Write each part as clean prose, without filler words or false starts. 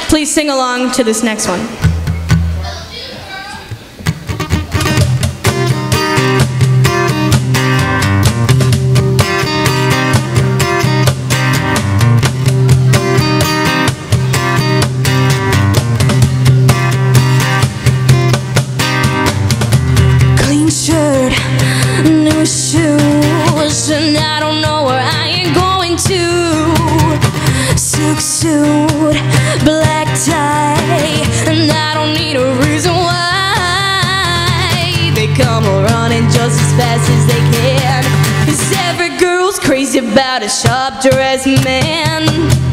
Please sing along to this next one. Clean shirt, new shoes, and I don't know where I ain't going to. Silk suit, black tie, and I don't need a reason why. They come running just as fast as they can, 'cause every girl's crazy about a sharp-dressed man.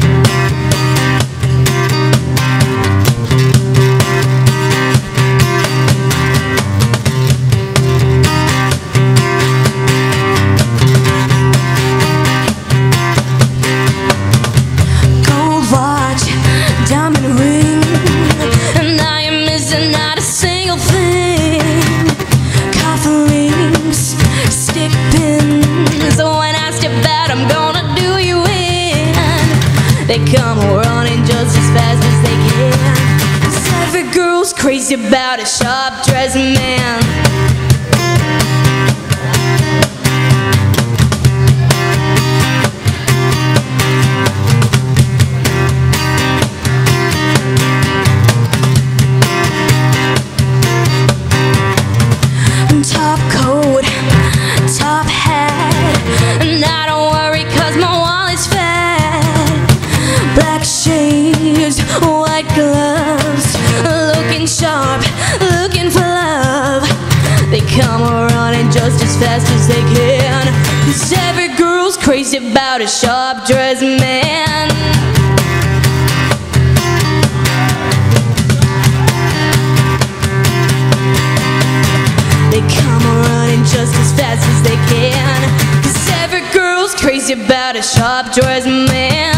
They come running just as fast as they can, 'cause every girl's crazy about a sharp-dressed man. Top coat, top hat, and I don't worry 'cause my wallet's fat. Black shades, white gloves, looking sharp, looking for love. They come running just as fast as they can, 'cause every girl's crazy about a sharp-dressed man. They come running just as fast as they can, 'cause every girl's crazy about a sharp-dressed man.